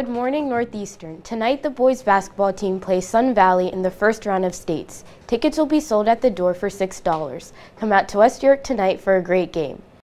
Good morning, Northeastern. Tonight, the boys basketball team plays Sun Valley in the first round of states. Tickets will be sold at the door for $6. Come out to West York tonight for a great game.